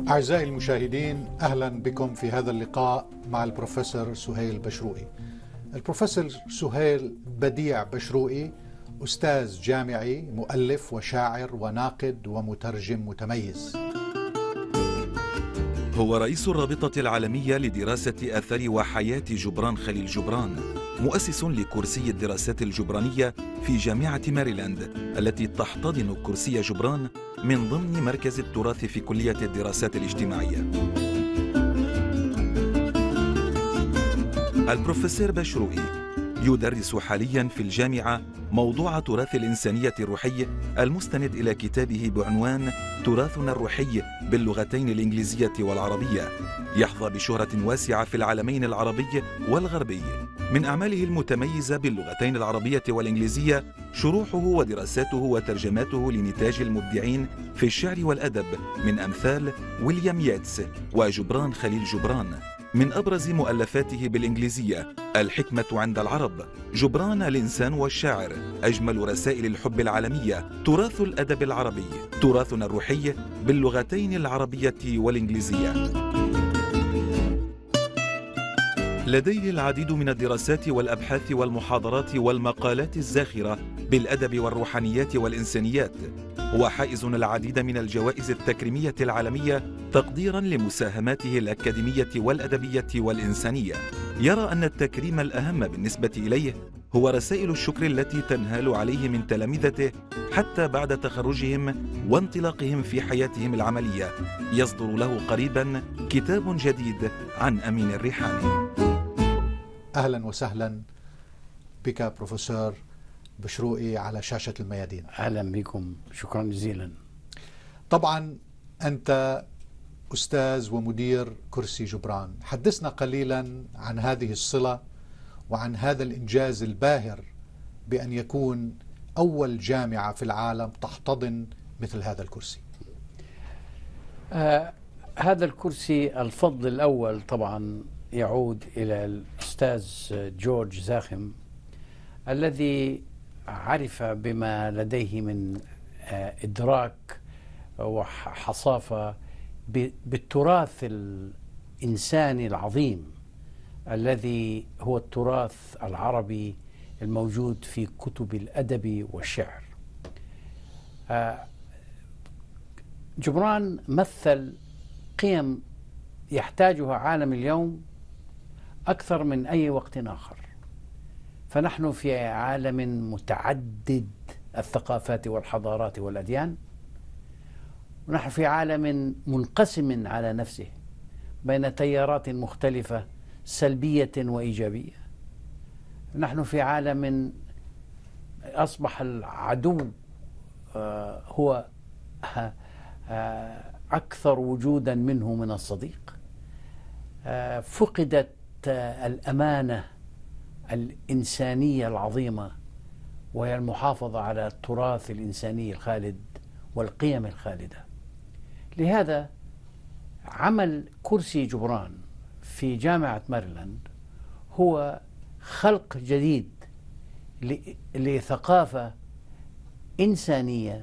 أعزائي المشاهدين، أهلا بكم في هذا اللقاء مع البروفيسور سهيل بشروقي. البروفيسور سهيل بديع بشروقي أستاذ جامعي، مؤلف وشاعر وناقد ومترجم متميز. هو رئيس الرابطة العالمية لدراسة أثر وحياة جبران خليل جبران، مؤسس لكرسي الدراسات الجبرانية في جامعة ماريلاند التي تحتضن كرسي جبران من ضمن مركز التراث في كلية الدراسات الاجتماعية. البروفيسور بشروقي يدرس حاليا في الجامعة موضوع تراث الإنسانية الروحي المستند إلى كتابه بعنوان تراثنا الروحي باللغتين الإنجليزية والعربية. يحظى بشهرة واسعة في العالمين العربي والغربي. من أعماله المتميزة باللغتين العربية والإنجليزية شروحه ودراساته وترجماته لنتاج المبدعين في الشعر والأدب من أمثال ويليام ياتس وجبران خليل جبران. من أبرز مؤلفاته بالإنجليزية الحكمة عند العرب، جبران الإنسان والشاعر، أجمل رسائل الحب العالمية، تراث الأدب العربي، تراثنا الروحي باللغتين العربية والإنجليزية. لديه العديد من الدراسات والأبحاث والمحاضرات والمقالات الزاخرة بالأدب والروحانيات والإنسانيات. هو حائز العديد من الجوائز التكريمية العالمية تقديرا لمساهماته الأكاديمية والأدبية والإنسانية. يرى أن التكريم الأهم بالنسبة إليه هو رسائل الشكر التي تنهال عليه من تلامذته حتى بعد تخرجهم وانطلاقهم في حياتهم العملية. يصدر له قريبا كتاب جديد عن أمين الريحاني. أهلا وسهلا بك بروفيسور بشروقي على شاشة الميادين. أهلا بكم، شكرا جزيلا. طبعا أنت أستاذ ومدير كرسي جبران، حدثنا قليلا عن هذه الصلة وعن هذا الإنجاز الباهر بأن يكون أول جامعة في العالم تحتضن مثل هذا الكرسي. هذا الكرسي الفضل الأول طبعا يعود إلى الأستاذ جورج زاخم الذي عرف بما لديه من إدراك وحصافة بالتراث الإنساني العظيم الذي هو التراث العربي الموجود في كتب الأدب والشعر. جبران مثل قيم يحتاجها عالم اليوم أكثر من أي وقت آخر. فنحن في عالم متعدد الثقافات والحضارات والأديان، ونحن في عالم منقسم على نفسه بين تيارات مختلفة سلبية وإيجابية. نحن في عالم أصبح العدو هو أكثر وجودا منه من الصديق. فقدت الأمانة الإنسانية العظيمة وهي المحافظة على التراث الإنساني الخالد والقيم الخالدة. لهذا عمل كرسي جبران في جامعة ماريلاند هو خلق جديد لثقافة إنسانية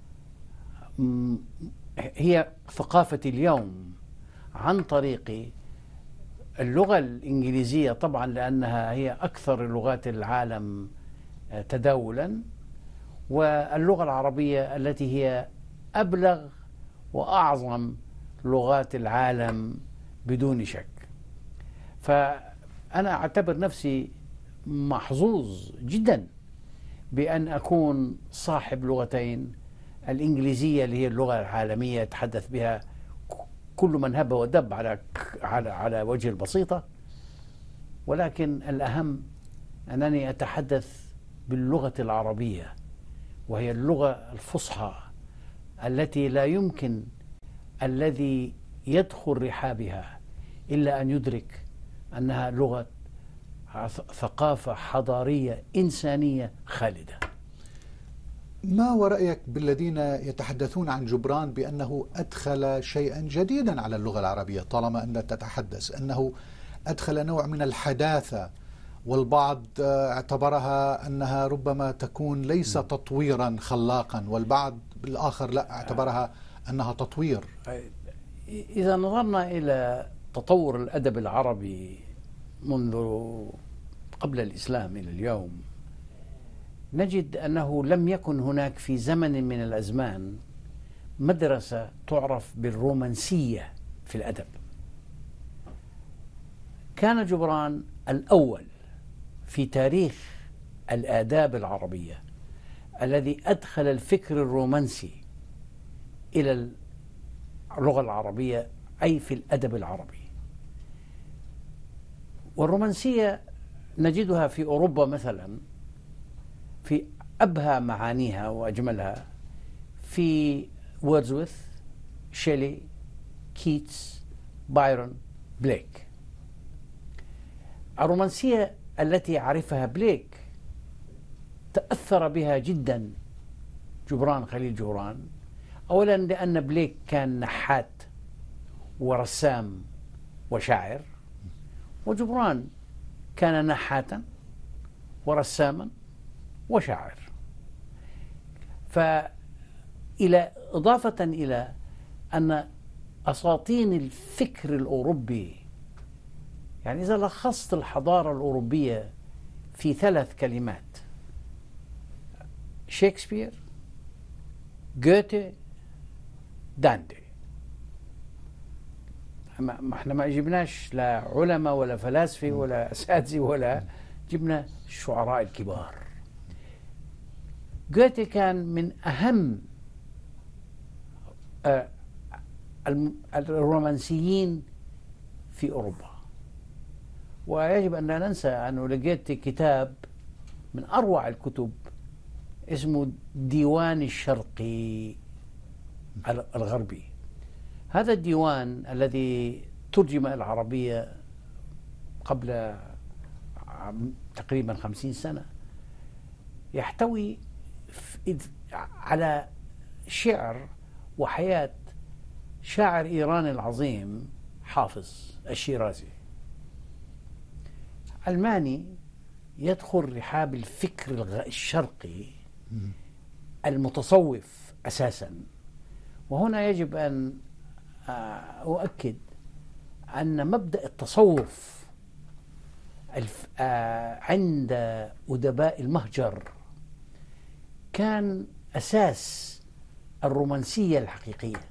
هي ثقافة اليوم عن طريق اللغة الإنجليزية، طبعا لأنها هي أكثر لغات العالم تداولا، واللغة العربية التي هي أبلغ وأعظم لغات العالم بدون شك. فأنا أعتبر نفسي محظوظ جدا بأن أكون صاحب لغتين، الإنجليزية اللي هي اللغة العالمية يتحدث بها كل من هب ودب على وجه البسيطة، ولكن الأهم أنني أتحدث باللغة العربية وهي اللغة الفصحى التي لا يمكن الذي يدخل رحابها إلا أن يدرك أنها لغة ثقافة حضارية إنسانية خالدة. ما هو رأيك بالذين يتحدثون عن جبران بأنه أدخل شيئا جديدا على اللغة العربية، طالما أنك تتحدث أنه أدخل نوع من الحداثة، والبعض اعتبرها أنها ربما تكون ليس تطويرا خلاقا، والبعض الآخر لا اعتبرها أنها تطوير. إذا نظرنا إلى تطور الأدب العربي منذ قبل الإسلام إلى اليوم، نجد أنه لم يكن هناك في زمن من الأزمان مدرسة تعرف بالرومانسية في الأدب. كان جبران الأول في تاريخ الآداب العربية الذي أدخل الفكر الرومانسي إلى اللغة العربية، أي في الأدب العربي. والرومانسية نجدها في أوروبا مثلا في أبهى معانيها وأجملها في وورdsworth، شيلي، كيتس، بايرون، بليك. الرومانسية التي عرفها بليك تأثر بها جدا جبران، خليل جبران، أولا لأن بليك كان نحات ورسام وشاعر، وجبران كان نحاتا ورساما وشاعر. إضافة إلى أن أساطين الفكر الأوروبي، يعني إذا لخصت الحضارة الأوروبية في 3 كلمات: شكسبير، جوته، داندي. احنا ما جبناش لا علماء ولا فلاسفة ولا أساتذة، ولا جبنا الشعراء الكبار. جوته كان من أهم الرومانسيين في أوروبا، ويجب أن لا ننسى أنه لقيت كتاب من أروع الكتب اسمه ديوان الشرقي الغربي. هذا الديوان الذي ترجم إلى العربية قبل تقريبا 50 سنة يحتوي على شعر وحياة شاعر إيران العظيم حافظ الشيرازي، علماني يدخل رحاب الفكر الشرقي المتصوف أساسا. وهنا يجب أن أؤكد أن مبدأ التصوف عند أدباء المهجر كان أساس الرومانسية الحقيقية.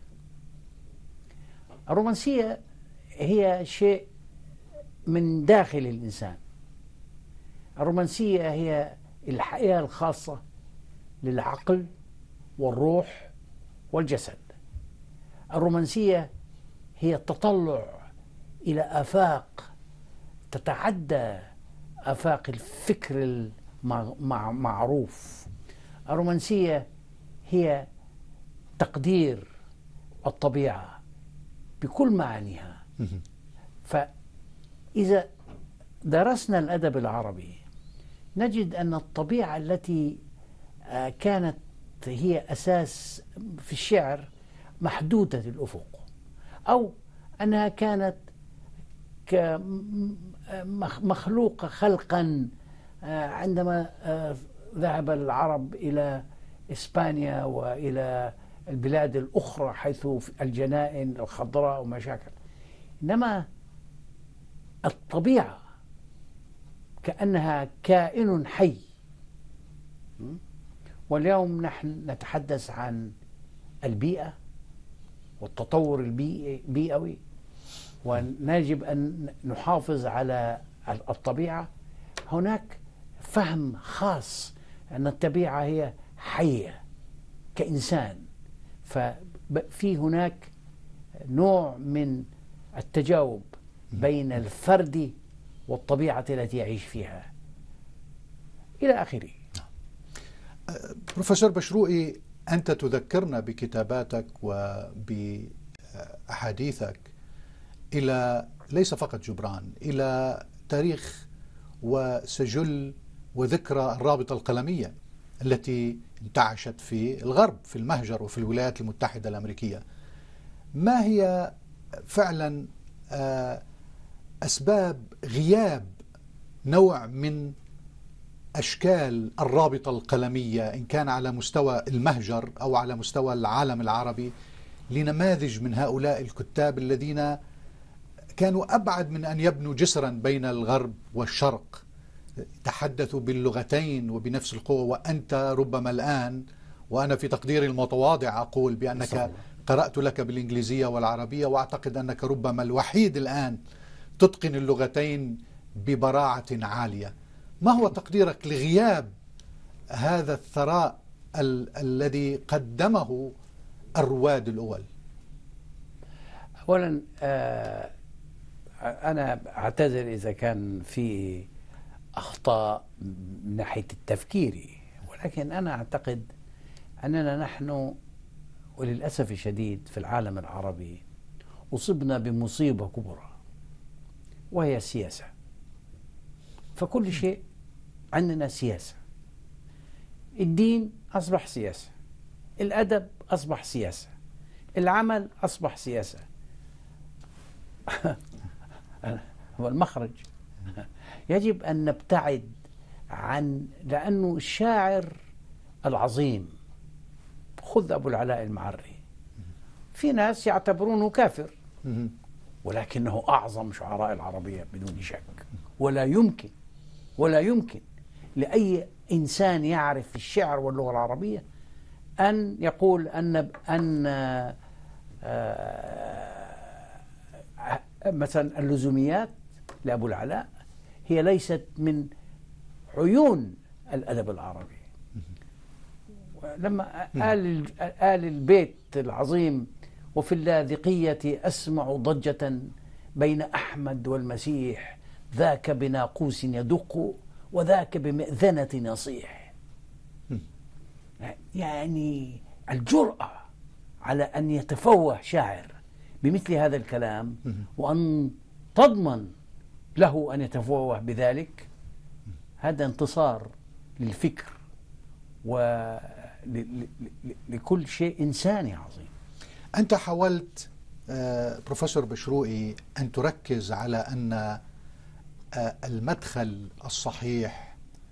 الرومانسية هي شيء من داخل الإنسان. الرومانسية هي الحياة الخاصة للعقل والروح والجسد. الرومانسية هي التطلع إلى آفاق تتعدى آفاق الفكر المعروف. الرومانسية هي تقدير الطبيعة بكل معانيها. فإذا درسنا الأدب العربي نجد أن الطبيعة التي كانت هي أساس في الشعر محدودة الأفق، أو أنها كانت مخلوقة خلقا عندما ذهب العرب إلى إسبانيا وإلى البلاد الأخرى حيث الجنائن الخضراء ومشاكل. إنما الطبيعة كأنها كائن حي. واليوم نحن نتحدث عن البيئة والتطور البيئوي، ونجب أن نحافظ على الطبيعة. هناك فهم خاص أن الطبيعة هي حية كإنسان، ففي هناك نوع من التجاوب بين الفرد والطبيعة التي يعيش فيها إلى آخره. بروفيسور بشروقي، أنت تذكرنا بكتاباتك وبأحاديثك إلى ليس فقط جبران، إلى تاريخ وسجل وذكرى الرابطة القلمية التي انتعشت في الغرب، في المهجر وفي الولايات المتحدة الأمريكية. ما هي فعلا أسباب غياب نوع من أشكال الرابطة القلمية، إن كان على مستوى المهجر أو على مستوى العالم العربي، لنماذج من هؤلاء الكتاب الذين كانوا أبعد من أن يبنوا جسرا بين الغرب والشرق، تحدثوا باللغتين وبنفس القوة. وأنت ربما الآن، وأنا في تقديري المتواضع أقول بأنك قرأت لك بالإنجليزية والعربية، وأعتقد أنك ربما الوحيد الآن تتقن اللغتين ببراعة عالية. ما هو تقديرك لغياب هذا الثراء الذي قدمه الرواد الأول؟ أولا أنا أعتذر إذا كان في أخطاء من ناحية التفكير، ولكن أنا أعتقد أننا نحن وللأسف الشديد في العالم العربي أصبنا بمصيبة كبرى، وهي السياسة. فكل شيء عندنا سياسة، الدين أصبح سياسة، الأدب أصبح سياسة، العمل أصبح سياسة. هو المخرج يجب أن نبتعد لأنه الشاعر العظيم، خذ أبو العلاء المعري، في ناس يعتبرونه كافر، ولكنه أعظم شعراء العربية بدون شك. ولا يمكن لأي إنسان يعرف الشعر واللغة العربية أن يقول أن مثلا اللزوميات لأبو العلاء هي ليست من عيون الأدب العربي. لما قال البيت العظيم: وفي اللاذقية أسمع ضجة بين أحمد والمسيح، ذاك بناقوس يدق وذاك بمئذنة يصيح. يعني الجرأة على أن يتفوه شاعر بمثل هذا الكلام، وأن تضمن له أن يتفوه بذلك، هذا انتصار للفكر ولكل شيء إنساني عظيم. أنت حاولت بروفيسور بشروقي أن تركز على أن المدخل الصحيح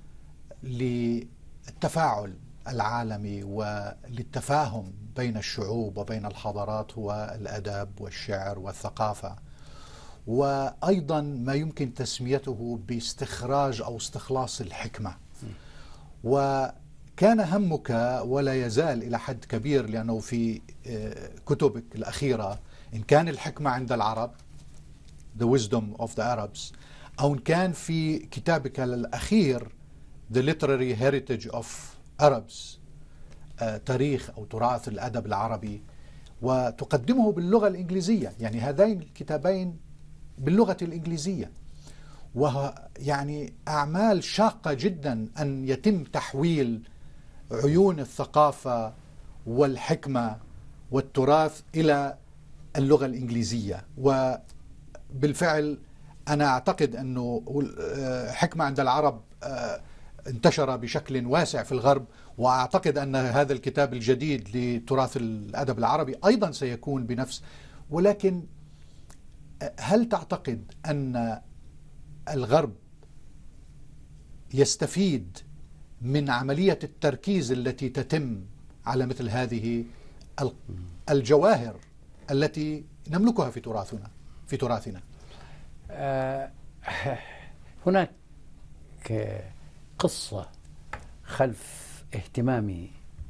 للتفاعل العالمي وللتفاهم بين الشعوب وبين الحضارات هو الأدب والشعر والثقافة، وأيضا ما يمكن تسميته باستخراج أو استخلاص الحكمة. وكان همك ولا يزال إلى حد كبير، لأنه في كتبك الأخيرة إن كان الحكمة عند العرب The Wisdom of the Arabs، أو إن كان في كتابك الأخير The Literary Heritage of Arabs، تاريخ أو تراث الأدب العربي، وتقدمه باللغة الإنجليزية. يعني هذين الكتابين باللغة الإنجليزية، ويعني أعمال شاقة جدا أن يتم تحويل عيون الثقافة والحكمة والتراث إلى اللغة الإنجليزية. وبالفعل أنا أعتقد أنه حكمة عند العرب انتشر بشكل واسع في الغرب، وأعتقد أن هذا الكتاب الجديد لتراث الأدب العربي أيضا سيكون بنفس. ولكن هل تعتقد أن الغرب يستفيد من عملية التركيز التي تتم على مثل هذه الجواهر التي نملكها في تراثنا؟ هناك قصة خلف اهتمامي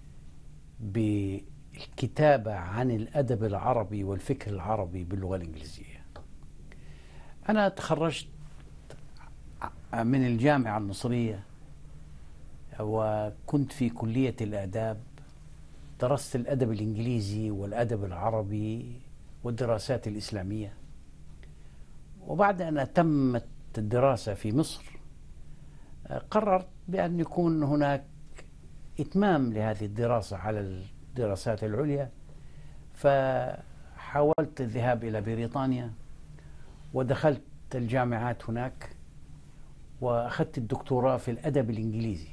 بالكتابة عن الأدب العربي والفكر العربي باللغة الإنجليزية. أنا تخرجت من الجامعة المصرية وكنت في كلية الآداب، درست الأدب الإنجليزي والأدب العربي والدراسات الإسلامية. وبعد أن تمت الدراسة في مصر قررت بأن يكون هناك إتمام لهذه الدراسة على الدراسات العليا، فحاولت الذهاب إلى بريطانيا ودخلت الجامعات هناك وأخذت الدكتوراه في الأدب الإنجليزي.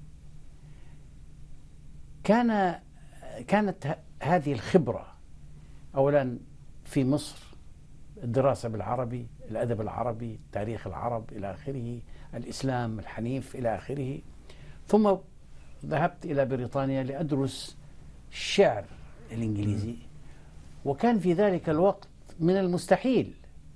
كانت هذه الخبرة أولا في مصر، الدراسة بالعربي، الأدب العربي، تاريخ العرب إلى آخره، الإسلام الحنيف إلى آخره. ثم ذهبت إلى بريطانيا لأدرس الشعر الإنجليزي، وكان في ذلك الوقت من المستحيل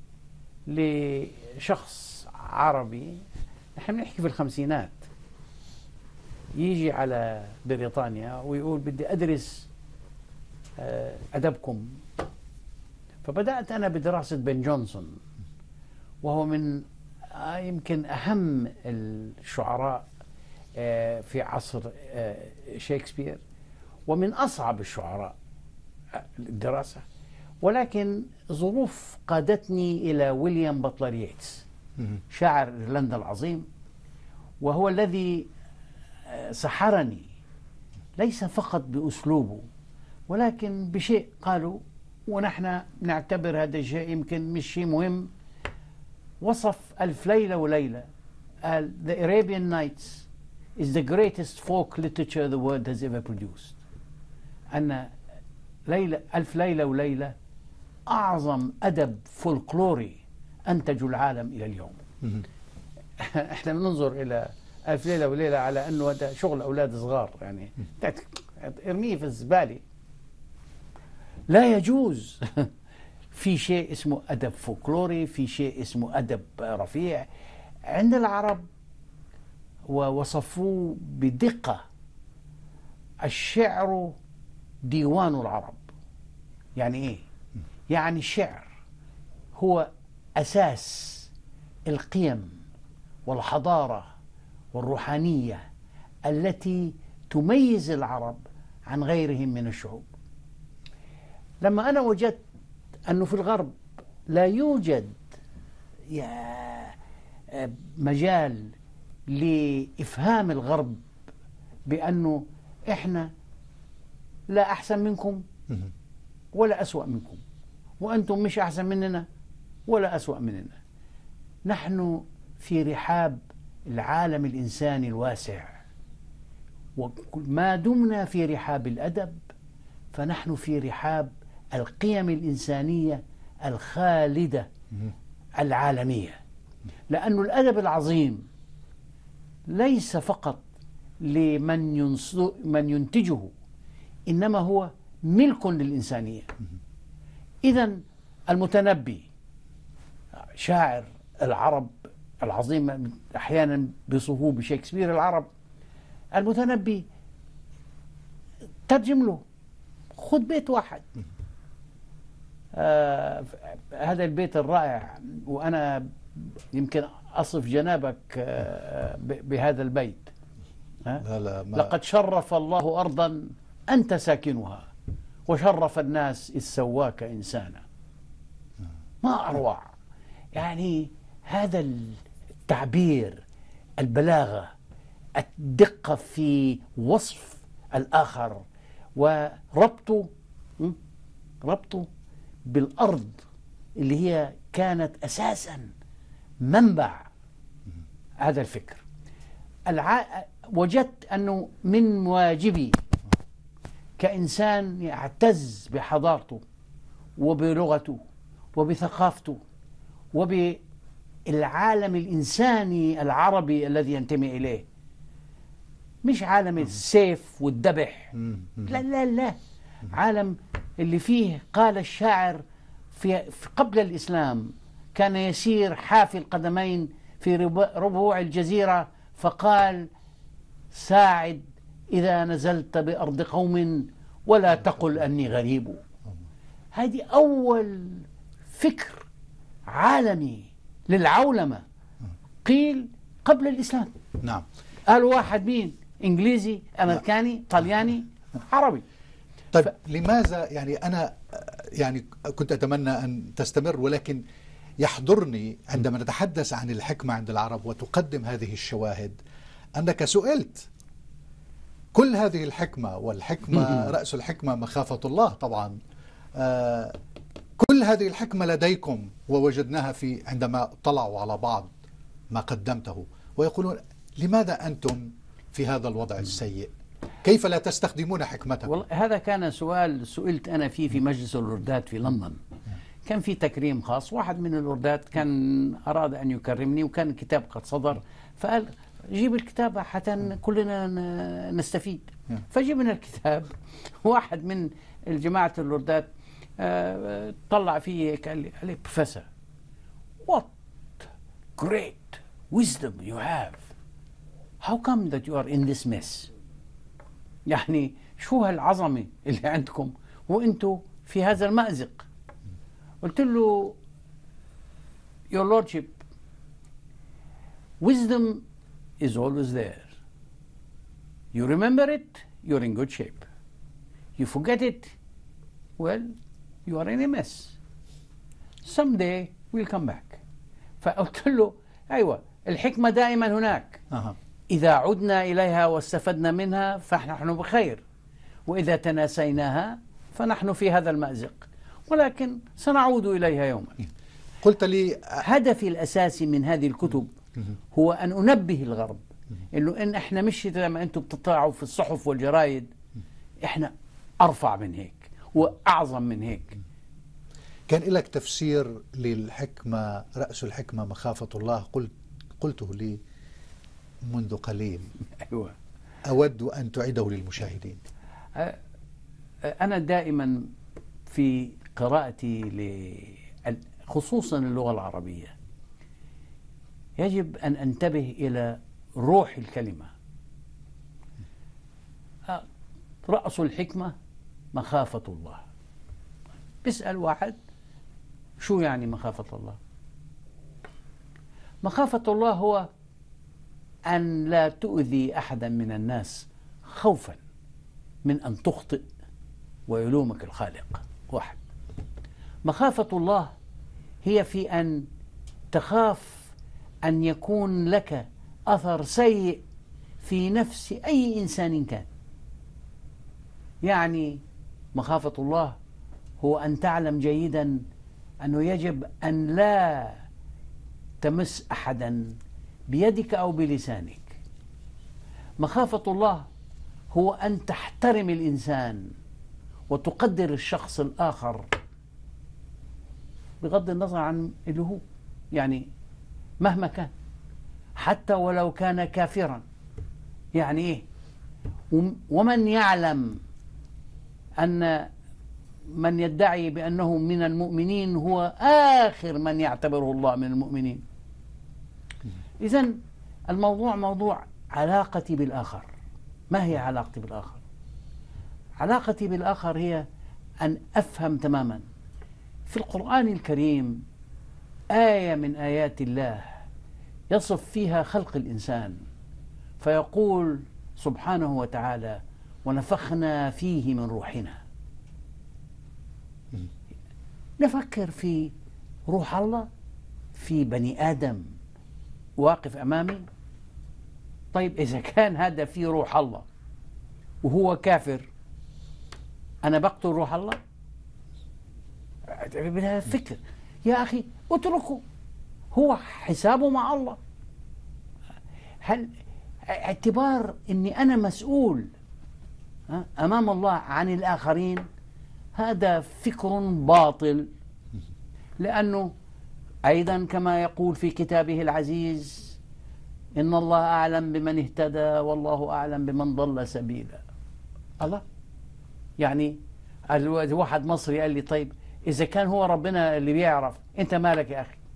لشخص عربي، نحن نحكي في الخمسينات، يجي على بريطانيا ويقول بدي أدرس أدبكم. فبدأت أنا بدراسة بن جونسون، وهو من يمكن أهم الشعراء في عصر شكسبير، ومن أصعب الشعراء الدراسة، ولكن ظروف قادتني إلى ويليام بطلر ييتس، شاعر إيرلندا العظيم، وهو الذي سحرني ليس فقط بأسلوبه ولكن بشيء قالوا ونحن نعتبر هذا الشيء يمكن مش شيء مهم. وصف ألف ليلة وليلة، قال The Arabian Nights is the greatest folk literature the world has ever produced. أن ألف ليلة وليلة أعظم أدب فولكلوري أنتجه العالم إلى اليوم. احنا بننظر إلى ألف ليلة وليلة على أنه هذا شغل أولاد صغار، يعني ارميه في الزبالة. لا يجوز. في شيء اسمه أدب فولكلوري، في شيء اسمه أدب رفيع عند العرب، ووصفوه بدقة الشعر ديوان العرب. يعني إيه؟ يعني الشعر هو أساس القيم والحضارة والروحانية التي تميز العرب عن غيرهم من الشعوب. لما أنا وجدت أنه في الغرب لا يوجد مجال لإفهام الغرب بأنه إحنا لا أحسن منكم ولا أسوأ منكم، وأنتم مش أحسن مننا ولا أسوأ مننا، نحن في رحاب العالم الإنساني الواسع، وما دمنا في رحاب الأدب فنحن في رحاب القيم الإنسانية الخالدة العالمية. لأن الأدب العظيم ليس فقط لمن ينتجه، إنما هو ملك للإنسانية. إذن المتنبي شاعر العرب العظيم، أحيانا بيصفوه بشكسبير العرب، المتنبي ترجم له، خذ بيت واحد، هذا البيت الرائع، وأنا يمكن أصف جنابك بهذا البيت. لقد شرف الله أرضا أنت ساكنها، وشرف الناس إذ سواك إنسانا. ما أروع. يعني هذا التعبير، البلاغة، الدقة في وصف الآخر، وربطه بالأرض اللي هي كانت أساسا منبع هذا الفكر. وجدت أنه من واجبي كإنسان يعتز بحضارته وبلغته وبثقافته وبالعالم الإنساني العربي الذي ينتمي إليه، مش عالم السيف والذبح، لا لا لا، عالم اللي فيه قال الشاعر في قبل الإسلام كان يسير حافي القدمين في ربوع الجزيرة فقال ساعد إذا نزلت بأرض قوم ولا تقل أني غريب. هذه أول فكر عالمي للعولمة قيل قبل الإسلام. نعم. قال واحد مين؟ إنجليزي، أمريكاني، طلياني، عربي. طيب لماذا أنا كنت أتمنى أن تستمر، ولكن يحضرني عندما نتحدث عن الحكمة عند العرب وتقدم هذه الشواهد أنك سئلت كل هذه الحكمة، والحكمة رأس الحكمة مخافة الله طبعا، كل هذه الحكمة لديكم ووجدناها عندما اطلعوا على بعض ما قدمته، ويقولون لماذا أنتم في هذا الوضع السيء؟ كيف لا تستخدمون حكمتكم؟ والله هذا كان سؤال سئلت أنا فيه في مجلس اللوردات في لندن. كان في تكريم خاص، واحد من اللوردات كان أراد أن يكرمني، وكان الكتاب قد صدر، فقال جيب الكتاب حتى كلنا نستفيد. فجبنا الكتاب. واحد من الجماعة اللوردات طلع فيه قال لي بروفيسور what great wisdom you have, how come that you are in this mess؟ يعني شو هالعظمة اللي عندكم وانتم في هذا المأزق؟ قلت له your lordship, wisdom is always there. You remember it, you're in good shape. You forget it, well, you are in a mess. Someday we'll come back. فقلت له أيوة، الحكمة دائما هناك. إذا عدنا إليها واستفدنا منها فنحن بخير، وإذا تناسيناها فنحن في هذا المأزق، ولكن سنعود إليها يوما. قلت لي هدفي الأساسي من هذه الكتب هو أن أنبه الغرب إنه إن إحنا مش زي ما أنتم بتطلعوا في الصحف والجرايد، إحنا أرفع من هيك وأعظم من هيك. كان لك تفسير للحكمة، رأس الحكمة مخافة الله، قلته لي منذ قليل. أيوة. أود أن تعيده للمشاهدين. أنا دائما في قراءتي خصوصا اللغة العربية يجب أن أنتبه إلى روح الكلمة. رأس الحكمة مخافة الله. بيسأل واحد شو يعني مخافة الله؟ مخافة الله هو أن لا تؤذي أحدا من الناس خوفا من أن تخطئ ويلومك الخالق. واحد. مخافة الله هي في أن تخاف أن يكون لك أثر سيء في نفس أي إنسان كان. يعني مخافة الله هو أن تعلم جيدا أنه يجب أن لا تمس أحدا بيدك أو بلسانك. مخافة الله هو أن تحترم الإنسان وتقدر الشخص الآخر بغض النظر عن اللي هو، يعني مهما كان، حتى ولو كان كافرا. يعني إيه؟ ومن يعلم أن من يدعي بأنه من المؤمنين هو آخر من يعتبره الله من المؤمنين. إذن الموضوع موضوع علاقتي بالآخر. ما هي علاقتي بالآخر؟ علاقتي بالآخر هي أن أفهم تماما في القرآن الكريم آية من آيات الله يصف فيها خلق الإنسان، فيقول سبحانه وتعالى: ونفخنا فيه من روحنا. نفكر في روح الله في بني آدم واقف أمامي. طيب إذا كان هذا في روح الله وهو كافر، أنا بقتل روح الله؟ بهذا الفكر يا أخي اتركه، هو حسابه مع الله. هل اعتبار أني أنا مسؤول أمام الله عن الآخرين هذا فكر باطل، لأنه أيضا كما يقول في كتابه العزيز: إن الله أعلم بمن اهتدى والله أعلم بمن ضل سبيلا. الله، يعني واحد مصري قال لي: طيب إذا كان هو ربنا اللي بيعرف، أنت مالك يا أخي؟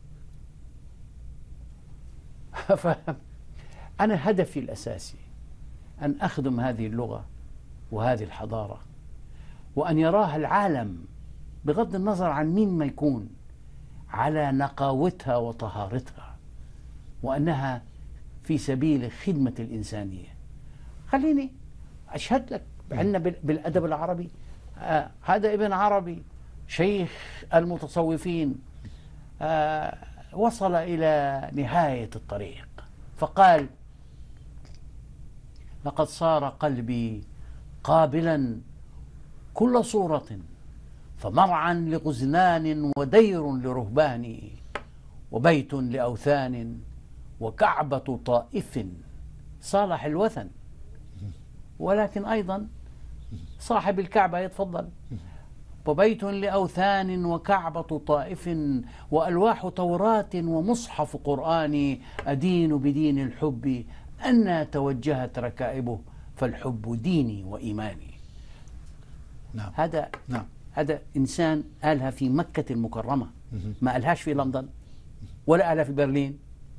أنا هدفي الأساسي أن أخدم هذه اللغة وهذه الحضارة، وأن يراها العالم بغض النظر عن مين ما يكون على نقاوتها وطهارتها، وأنها في سبيل خدمة الإنسانية. خليني أشهد لك عندنا بالأدب العربي، هذا ابن عربي شيخ المتصوفين وصل إلى نهاية الطريق فقال: لقد صار قلبي قابلا كل صورة، فمرعا لغزلان ودير لرهبان، وبيت لأوثان وكعبة طائف صالح الوثن. ولكن أيضا صاحب الكعبة يتفضل: وبيت لأوثان وكعبة طائف وألواح توراة ومصحف قرآن، أدين بدين الحب أن توجهت ركائبه، فالحب ديني وإيماني. نعم. هذا نعم. هذا إنسان قالها في مكة المكرمة، ما قالهاش في لندن ولا قالها في برلين.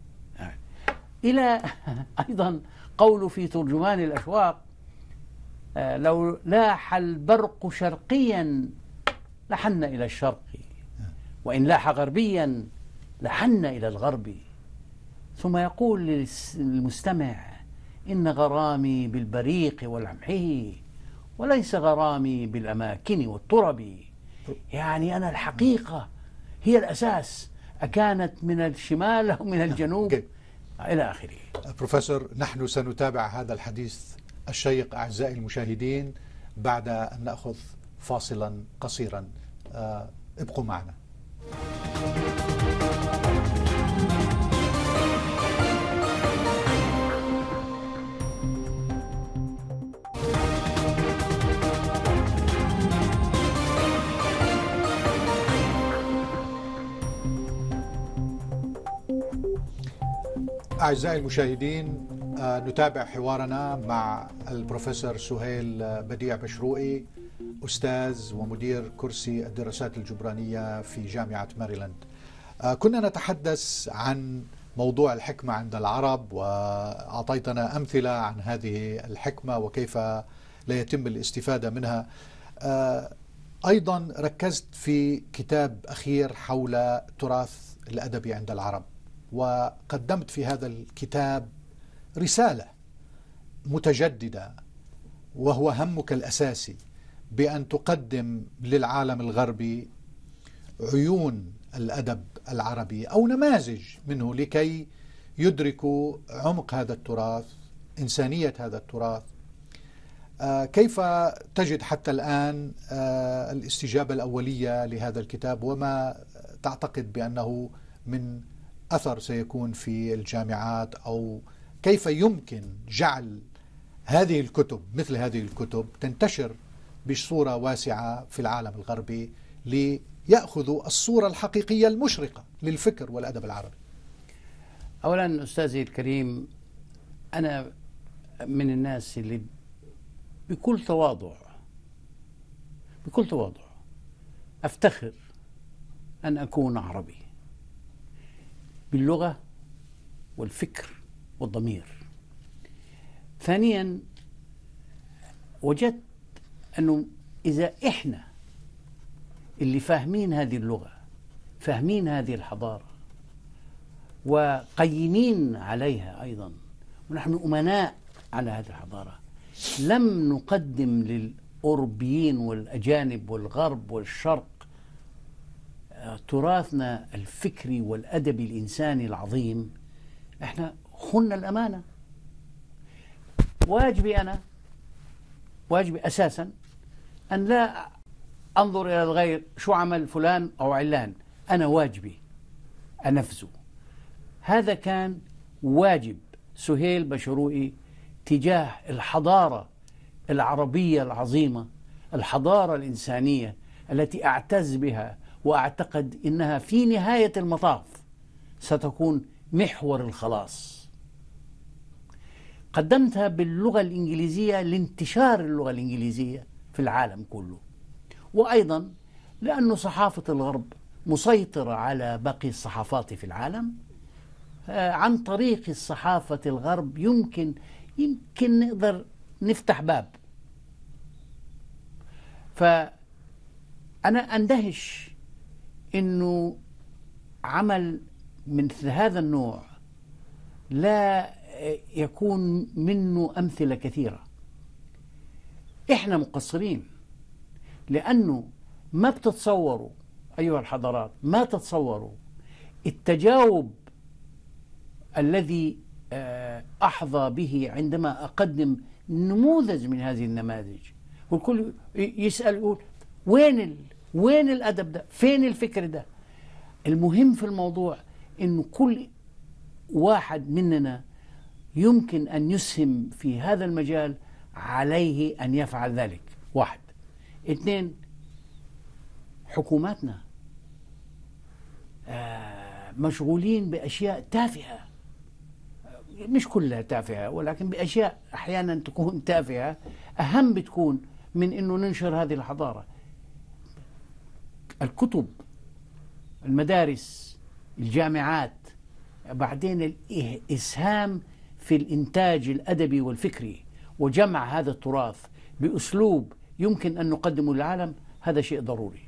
إلى أيضا قوله في ترجمان الأشواق: لو لاح البرق شرقيا لحن إلى الشرق، وإن لاح غربيا لحن إلى الغرب. ثم يقول للمستمع: إن غرامي بالبريق ولمحه وليس غرامي بالأماكن والترب. يعني أنا الحقيقة هي الأساس، أكانت من الشمال أو من الجنوب إلى آخره. بروفيسور، نحن سنتابع هذا الحديث الشيق أعزائي المشاهدين بعد أن نأخذ فاصلا قصيرا. ابقوا معنا. أعزائي المشاهدين، نتابع حوارنا مع البروفيسور سهيل بديع بشروقي، أستاذ ومدير كرسي الدراسات الجبرانية في جامعة ماريلاند. كنا نتحدث عن موضوع الحكمة عند العرب، وأعطيتنا أمثلة عن هذه الحكمة وكيف لا يتم الاستفادة منها. أيضا ركزت في كتاب أخير حول تراث الأدب عند العرب، وقدمت في هذا الكتاب رسالة متجددة، وهو همك الأساسي بأن تقدم للعالم الغربي عيون الأدب العربي أو نماذج منه لكي يدركوا عمق هذا التراث، إنسانية هذا التراث. كيف تجد حتى الآن الاستجابة الأولية لهذا الكتاب، وما تعتقد بأنه من أثر سيكون في الجامعات، أو كيف يمكن جعل هذه الكتب مثل هذه الكتب تنتشر بصورة واسعة في العالم الغربي ليأخذوا الصورة الحقيقية المشرقة للفكر والأدب العربي؟ أولا أستاذي الكريم، أنا من الناس اللي بكل تواضع أفتخر أن أكون عربي باللغة والفكر والضمير. ثانيا، وجدت أنه إذا إحنا اللي فاهمين هذه اللغة، فاهمين هذه الحضارة، وقيمين عليها أيضا، ونحن أمناء على هذه الحضارة، لم نقدم للأوروبيين والأجانب والغرب والشرق تراثنا الفكري والأدبي الإنساني العظيم، احنا خنا الأمانة. واجبي أساسا أن لا أنظر إلى الغير شو عمل فلان أو علان، أنا واجبي أنفذه. هذا كان واجب سهيل بشروقي تجاه الحضارة العربية العظيمة، الحضارة الإنسانية التي أعتز بها، وأعتقد إنها في نهاية المطاف ستكون محور الخلاص. قدمتها باللغة الإنجليزية لانتشار اللغة الإنجليزية في العالم كله، وأيضا لأن صحافة الغرب مسيطرة على باقي الصحافات في العالم. عن طريق الصحافة الغرب يمكن نقدر نفتح باب. فأنا أندهش إنه عمل مثل هذا النوع لا يكون منه أمثلة كثيرة. إحنا مقصرين، لأنه ما بتتصوروا أيها الحضارات، ما تتصوروا التجاوب الذي أحظى به عندما أقدم نموذج من هذه النماذج. والكل يسأل يقول وين الأدب ده؟ فين الفكر ده؟ المهم في الموضوع إنه كل واحد مننا يمكن أن يسهم في هذا المجال، عليه أن يفعل ذلك. واحد. اثنين، حكوماتنا مشغولين بأشياء تافهة، مش كلها تافهة، ولكن بأشياء أحيانا تكون تافهة أهم بتكون من أنه ننشر هذه الحضارة. الكتب، المدارس، الجامعات، بعدين الإسهام في الإنتاج الأدبي والفكري وجمع هذا التراث بأسلوب يمكن أن نقدمه للعالم، هذا شيء ضروري.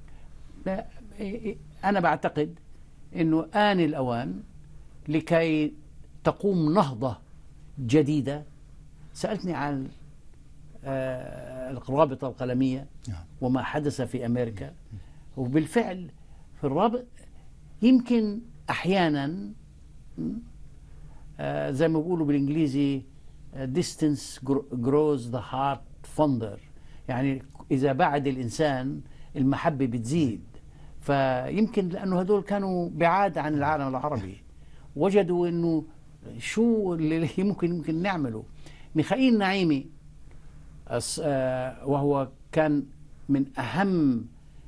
أنا بعتقد أنه آن الأوان لكي تقوم نهضة جديدة. سألتني عن الرابطة القلمية وما حدث في أمريكا، وبالفعل في الرابط يمكن أحيانا زي ما بيقولوا بالإنجليزي distance grows the heart fonder، يعني إذا بعد الإنسان المحبة بتزيد. فيمكن لأنه هدول كانوا بعاد عن العالم العربي، وجدوا أنه شو اللي ممكن نعمله. ميخائيل نعيمي وهو كان من أهم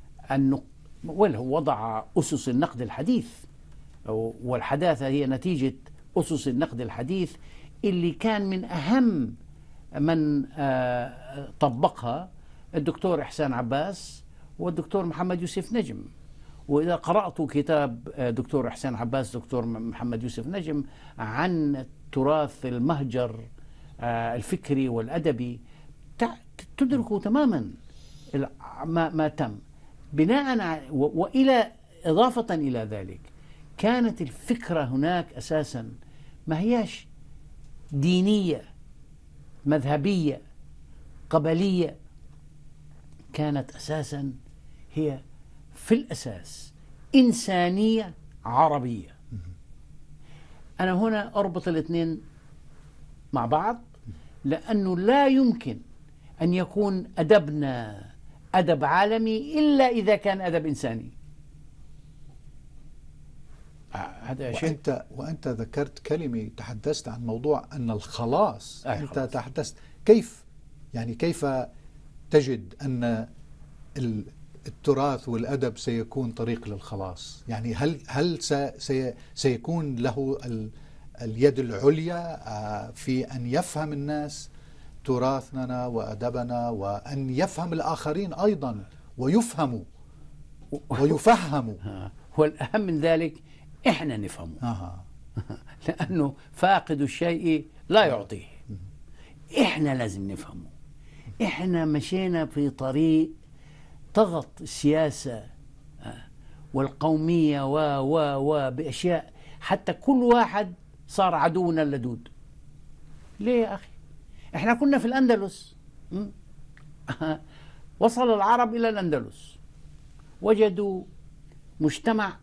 هو وضع أسس النقد الحديث، والحداثة هي نتيجة أسس النقد الحديث اللي كان من أهم من طبقها الدكتور إحسان عباس والدكتور محمد يوسف نجم. وإذا قرأتوا كتاب دكتور إحسان عباس دكتور محمد يوسف نجم عن تراث المهجر الفكري والأدبي تدركوا تماما ما تم بناء وإلى إضافة إلى ذلك كانت الفكرة هناك أساسا ما هياش دينية مذهبية قبلية، كانت أساسا هي في الأساس إنسانية عربية. أنا هنا أربط الاثنين مع بعض، لأنه لا يمكن أن يكون أدبنا أدب عالمي إلا إذا كان أدب إنساني. هذا شيء. وأنت ذكرت كلمة، تحدثت عن موضوع أن الخلاص. أنت تحدثت كيف تجد أن التراث والأدب سيكون طريق للخلاص؟ يعني هل سيكون له اليد العليا في أن يفهم الناس تراثنا وأدبنا، وأن يفهم الآخرين أيضا ويفهموا ويفهموا؟ والأهم من ذلك إحنا نفهمه. لأنه فاقد الشيء لا يعطيه. إحنا لازم نفهمه. إحنا مشينا في طريق طغت السياسة والقومية بأشياء حتى كل واحد صار عدونا اللدود. ليه يا أخي؟ إحنا كنا في الأندلس، وصل العرب إلى الأندلس وجدوا مجتمع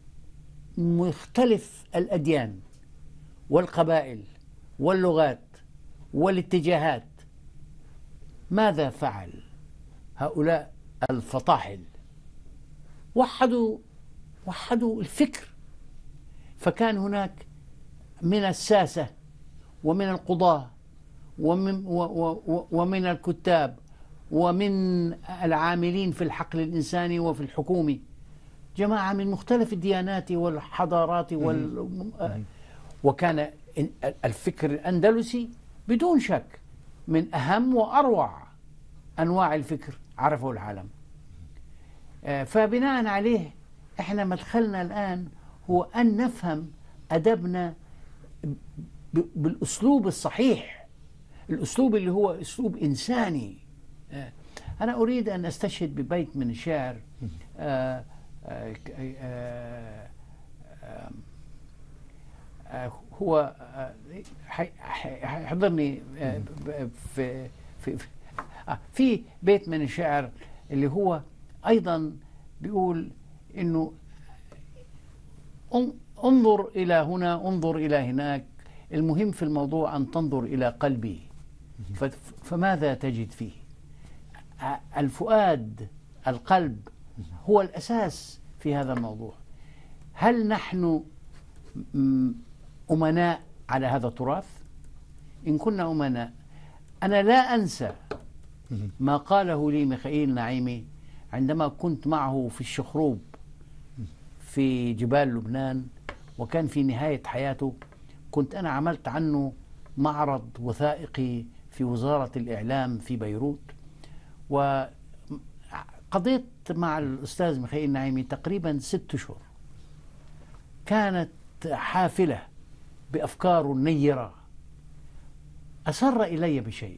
مختلف الأديان والقبائل واللغات والاتجاهات. ماذا فعل هؤلاء الفطاحل؟ وحدوا الفكر. فكان هناك من الساسة ومن القضاة ومن الكتاب ومن العاملين في الحقل الإنساني وفي الحكومي جماعة من مختلف الديانات والحضارات وكان الفكر الأندلسي بدون شك من أهم وأروع أنواع الفكر عرفه العالم. فبناء عليه إحنا مدخلنا الآن هو أن نفهم أدبنا بالأسلوب الصحيح، الأسلوب اللي هو أسلوب إنساني. أنا أريد أن أستشهد ببيت من الشعر هو حضرني في بيت من الشعر اللي هو أيضا بيقول إنه انظر إلى هنا انظر إلى هناك، المهم في الموضوع أن تنظر إلى قلبي فماذا تجد فيه؟ الفؤاد، القلب هو الأساس في هذا الموضوع. هل نحن أمناء على هذا التراث؟ إن كنا أمناء، أنا لا أنسى ما قاله لي ميخائيل نعيمي عندما كنت معه في الشخروب في جبال لبنان، وكان في نهاية حياته. كنت أنا عملت عنه معرض وثائقي في وزارة الإعلام في بيروت، وقضيت قعدت مع الأستاذ ميخائيل نعيمي تقريبا 6 أشهر. كانت حافلة بأفكار نيرة. أسر إلي بشيء،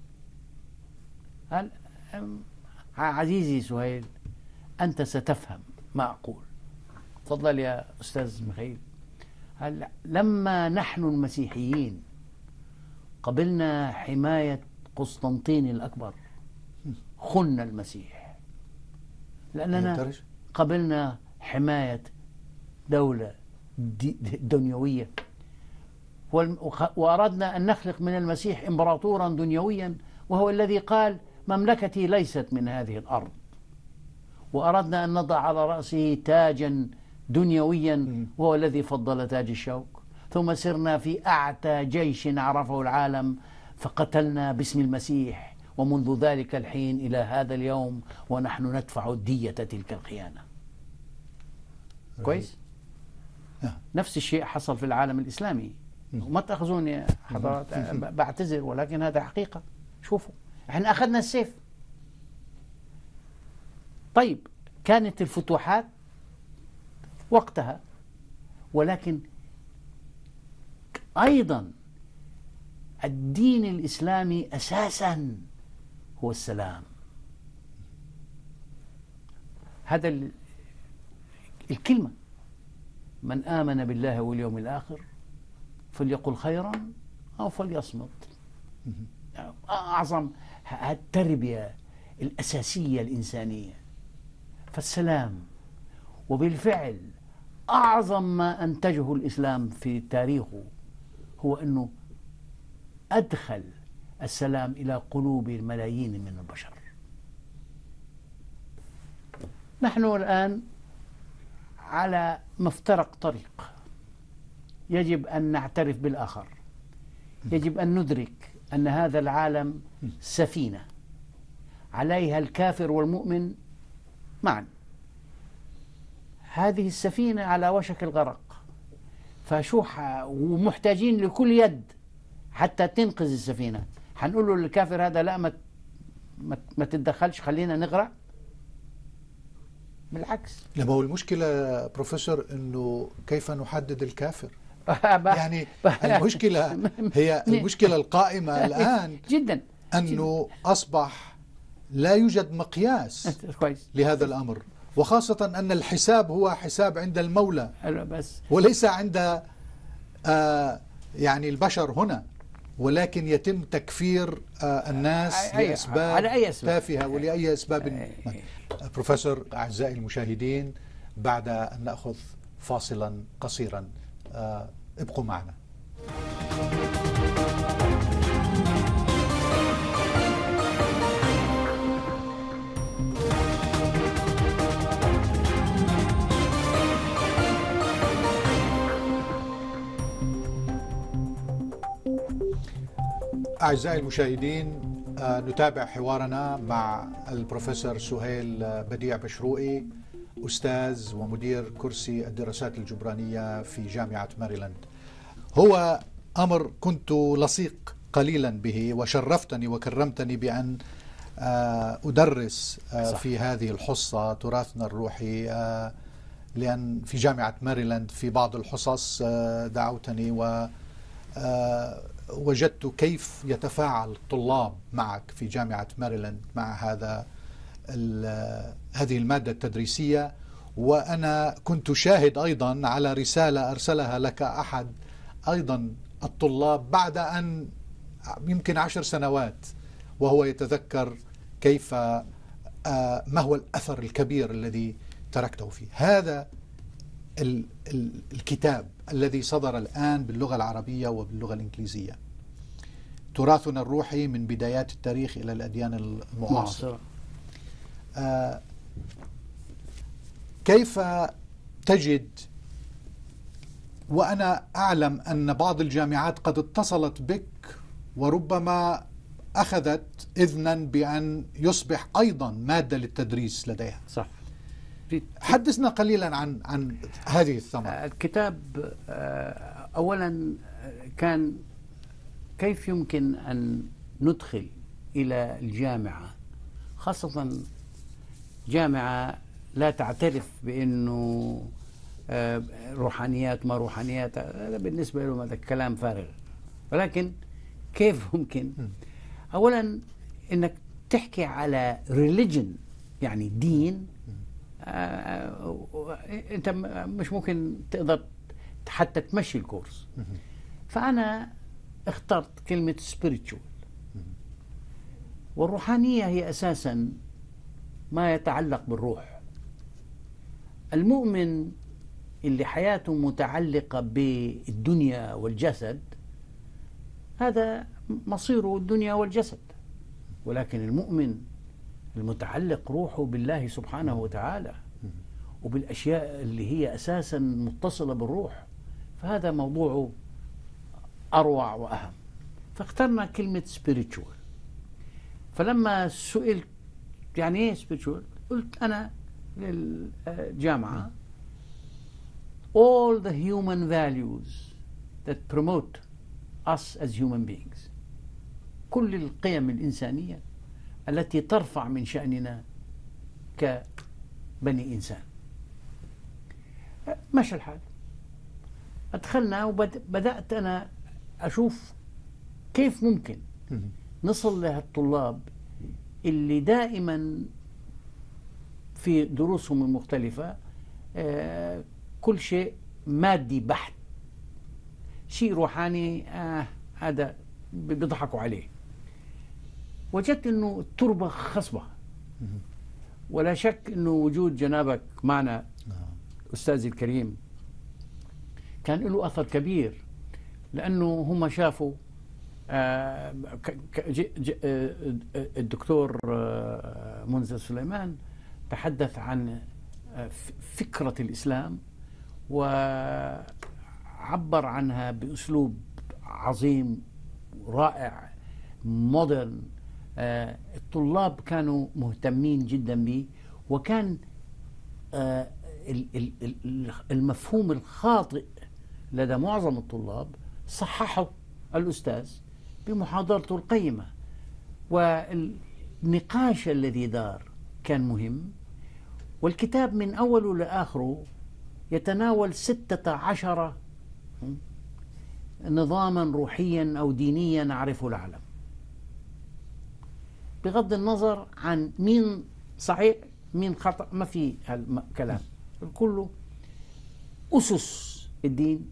قال: عزيزي سهيل، أنت ستفهم ما أقول. تفضل يا أستاذ ميخائيل. قال: لما نحن المسيحيين قبلنا حماية قسطنطين الأكبر خنا المسيح، لأننا قبلنا حماية دولة دنيوية، وأردنا أن نخلق من المسيح إمبراطورا دنيويا، وهو الذي قال: مملكتي ليست من هذه الأرض. وأردنا أن نضع على رأسه تاجا دنيويا، وهو الذي فضل تاج الشوك. ثم سرنا في أعتى جيش عرفه العالم فقتلنا باسم المسيح، ومنذ ذلك الحين إلى هذا اليوم ونحن ندفع دية تلك الخيانة. كويس؟ نفس الشيء حصل في العالم الإسلامي. وما تأخذوني يا حضرات، بعتذر، ولكن هذا حقيقة. شوفوا، احنا أخذنا السيف. طيب، كانت الفتوحات وقتها، ولكن أيضا الدين الإسلامي أساسا هو السلام. هذا الكلمة: من آمن بالله واليوم الآخر فليقل خيرا أو فليصمت. أعظم التربية الأساسية الإنسانية، فالسلام. وبالفعل أعظم ما أنتجه الإسلام في تاريخه هو أنه أدخل السلام إلى قلوب الملايين من البشر. نحن الآن على مفترق طريق. يجب أن نعترف بالآخر. يجب أن ندرك أن هذا العالم سفينة عليها الكافر والمؤمن معا. هذه السفينة على وشك الغرق، ومحتاجين لكل يد حتى تنقذ السفينة. حنقول له للكافر هذا: لا، ما تتدخلش، خلينا نغرق؟ بالعكس. لما هو المشكلة بروفيسور أنه كيف نحدد الكافر؟ يعني المشكلة هي المشكلة القائمة الآن جدا، أنه أصبح لا يوجد مقياس لهذا الأمر، وخاصة أن الحساب هو حساب عند المولى وليس عند يعني البشر هنا، ولكن يتم تكفير الناس لأسباب تافهة ولأي أسباب. بروفيسور، أعزائي المشاهدين، بعد أن نأخذ فاصلا قصيرا، ابقوا معنا. أعزائي المشاهدين، نتابع حوارنا مع البروفيسور سهيل بديع بشروقي، أستاذ ومدير كرسي الدراسات الجبرانية في جامعة ماريلاند. هو أمر كنت لصيق قليلا به، وشرفتني وكرمتني بأن أدرس في هذه الحصة تراثنا الروحي، لأن في جامعة ماريلاند في بعض الحصص دعوتني ووجدت كيف يتفاعل الطلاب معك في جامعة ماريلاند مع هذه المادة التدريسية. وأنا كنت شاهد أيضا على رسالة أرسلها لك أحد أيضا الطلاب بعد أن يمكن 10 سنوات، وهو يتذكر كيف ما هو الأثر الكبير الذي تركته فيه. هذا الكتاب الذي صدر الآن باللغة العربية وباللغة الإنجليزية، تراثنا الروحي من بدايات التاريخ إلى الأديان المعاصرة. كيف تجد، وأنا أعلم أن بعض الجامعات قد اتصلت بك وربما أخذت إذنا بأن يصبح أيضا مادة للتدريس لديها. صح. حدثنا قليلا عن هذه الثمرة. الكتاب أولا كان كيف يمكن أن ندخل إلى الجامعة، خاصة جامعة لا تعترف بأنه روحانيات ما روحانيات، هذا بالنسبة له هذا كلام فارغ. ولكن كيف ممكن أولا أنك تحكي على religion يعني دين، أنت مش ممكن تقدر حتى تمشي الكورس. فأنا اخترت كلمة spiritual، والروحانية هي أساسا ما يتعلق بالروح. المؤمن اللي حياته متعلقة بالدنيا والجسد هذا مصيره الدنيا والجسد، ولكن المؤمن المتعلق روحه بالله سبحانه وتعالى وبالأشياء اللي هي أساسا متصلة بالروح، فهذا موضوعه أروع وأهم. فاخترنا كلمة spiritual. فلما سئلت يعني ايه spiritual، قلت أنا للجامعة all the human values that promote us as human beings، كل القيم الإنسانية التي ترفع من شأننا كبني إنسان. ماشي الحال، أدخلنا وبدأت أنا أشوف كيف ممكن نصل لهالطلاب اللي دائما في دروسهم المختلفة كل شيء مادي بحت، شيء روحاني هذا بيضحكوا عليه. وجدت أنه التربة خصبة، ولا شك أنه وجود جنابك معنا أستاذي الكريم كان له أثر كبير، لأنه هم شافوا الدكتور منذر سليمان تحدث عن فكرة الإسلام وعبر عنها بأسلوب عظيم رائع مودرن. الطلاب كانوا مهتمين جدا به، وكان المفهوم الخاطئ لدى معظم الطلاب صححه الأستاذ بمحاضرته القيمة، والنقاش الذي دار كان مهم. والكتاب من أوله لآخره يتناول 16 نظاما روحيا أو دينيا نعرفه العالم، بغض النظر عن مين صحيح مين خطأ، ما في كلام، كله أسس الدين،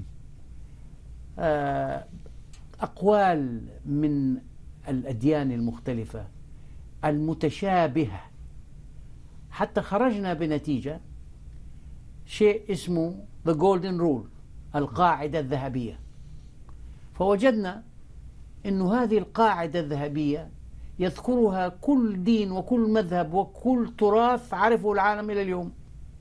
أقوال من الأديان المختلفة المتشابهة، حتى خرجنا بنتيجة شيء اسمه The Golden Rule، القاعدة الذهبية. فوجدنا أنه هذه القاعدة الذهبية يذكرها كل دين وكل مذهب وكل تراث عرفه العالم إلى اليوم.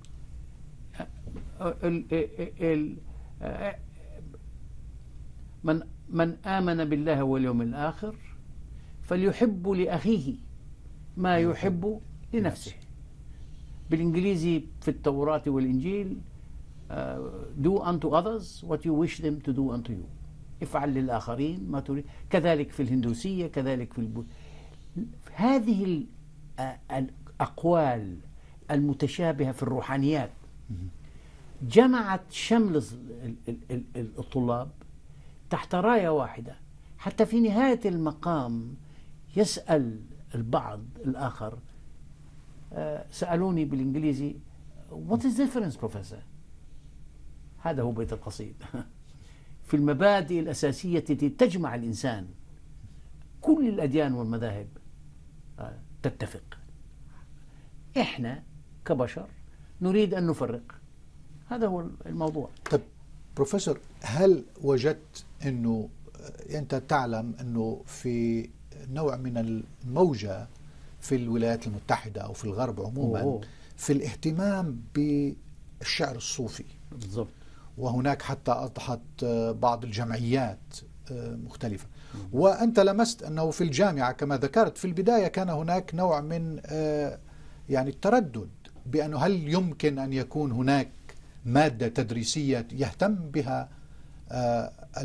من آمن بالله واليوم الآخر فليحب لأخيه ما يحب لنفسه. بالإنجليزي في التوراة والإنجيل do unto others what you wish them to do unto you، افعل للآخرين ما تريد. كذلك في الهندوسية، كذلك في هذه الأقوال المتشابهة في الروحانيات جمعت شمل الطلاب تحت راية واحدة، حتى في نهاية المقام يسأل البعض الآخر. سألوني بالإنجليزي What is the difference professor؟ هذا هو بيت القصيد في المبادئ الأساسية التي تجمع الإنسان. كل الأديان والمذاهب تتفق، إحنا كبشر نريد أن نفرق. هذا هو الموضوع. طب بروفيسور، هل وجدت أنه أنت تعلم أنه في نوع من الموجة في الولايات المتحدة أو في الغرب عموما في الاهتمام بالشعر الصوفي بالضبط، وهناك حتى أصبحت بعض الجمعيات مختلفة، وأنت لمست أنه في الجامعة كما ذكرت في البداية كان هناك نوع من يعني التردد بأنه هل يمكن أن يكون هناك مادة تدريسية يهتم بها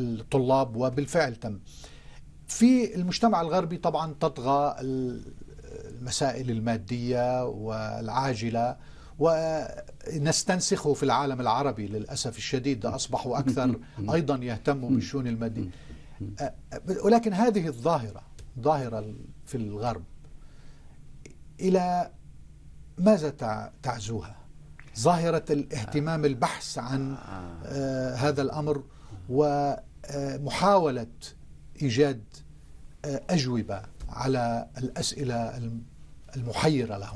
الطلاب، وبالفعل تم. في المجتمع الغربي طبعا تطغى المسائل المادية والعاجلة ونستنسخه في العالم العربي. للأسف الشديد أصبحوا أكثر أيضا يهتموا بالشؤون المادية. ولكن هذه ظاهرة في الغرب، إلى ماذا تعزوها؟ ظاهرة الاهتمام البحث عن هذا الأمر ومحاولة إيجاد أجوبة على الأسئلة المحيرة لهم.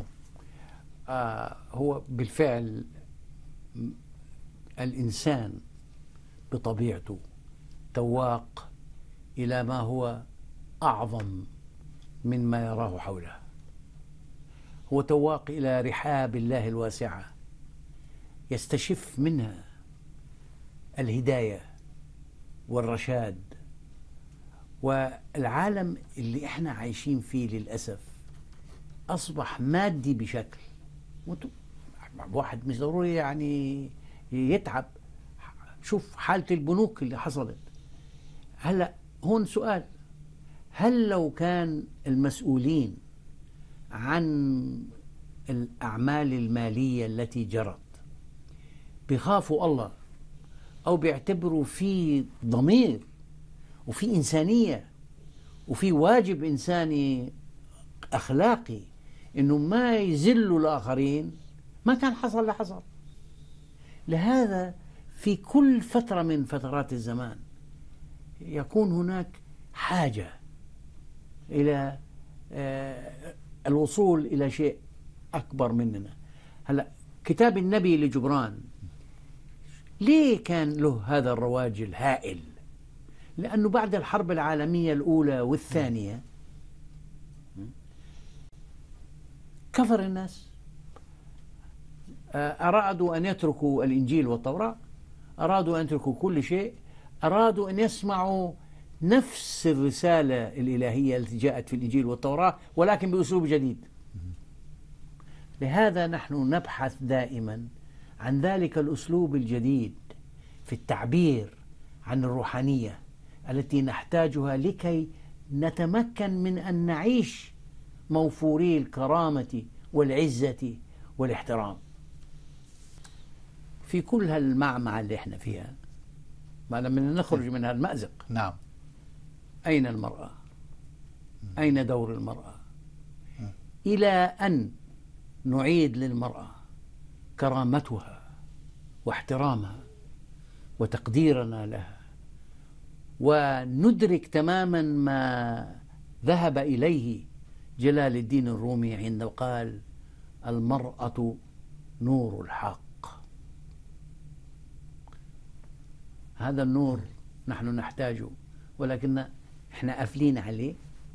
هو بالفعل الإنسان بطبيعته تواق إلى ما هو أعظم مما يراه حوله. هو تواق إلى رحاب الله الواسعة يستشف منها الهداية والرشاد. والعالم اللي احنا عايشين فيه للأسف أصبح مادي بشكل واحد مش ضروري يعني يتعب. شوف حالة البنوك اللي حصلت. هلأ هون سؤال: هل لو كان المسؤولين عن الأعمال المالية التي جرت بيخافوا الله أو بيعتبروا في ضمير وفي إنسانية وفي واجب إنساني أخلاقي إنه ما يذلوا الآخرين، ما كان حصل اللي حصل. لهذا في كل فترة من فترات الزمان يكون هناك حاجة إلى الوصول إلى شيء أكبر مننا. هلأ كتاب النبي لجبران ليه كان له هذا الرواج الهائل؟ لأنه بعد الحرب العالمية الأولى والثانية كفر الناس، أرادوا أن يتركوا الإنجيل والتوراة، أرادوا أن يتركوا كل شيء، أرادوا أن يسمعوا نفس الرسالة الإلهية التي جاءت في الإنجيل والتوراة ولكن بأسلوب جديد. لهذا نحن نبحث دائما عن ذلك الأسلوب الجديد في التعبير عن الروحانية التي نحتاجها لكي نتمكن من أن نعيش موفوري الكرامة والعزة والاحترام. في كل هالمعمعة اللي احنا فيها ما لما نخرج من هالمأزق، نعم، أين المرأة؟ أين دور المرأة؟ إلى أن نعيد للمرأة كرامتها واحترامها وتقديرنا لها، وندرك تماما ما ذهب إليه جلال الدين الرومي عندما قال: المرأة نور الحق. هذا النور نحن نحتاجه، ولكن احنا قافلين عليه،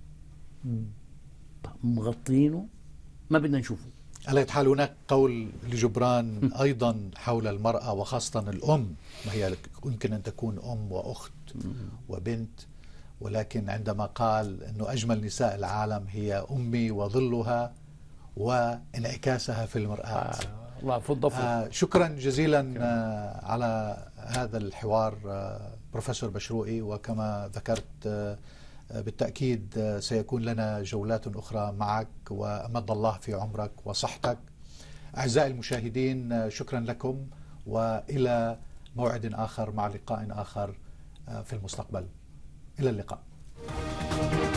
مغطينه، ما بدنا نشوفه. على حال هناك قول لجبران أيضا حول المرأة وخاصة الأم، ما هي يمكن أن تكون أم وأخت وبنت، ولكن عندما قال أنه أجمل نساء العالم هي أمي وظلها وانعكاسها في المرآة. الله فضل. شكرا جزيلا على هذا الحوار بروفيسور بشروقي، وكما ذكرت بالتأكيد سيكون لنا جولات أخرى معك، وأمد الله في عمرك وصحتك. أعزائي المشاهدين، شكرا لكم، وإلى موعد آخر مع لقاء آخر في المستقبل. إلى اللقاء.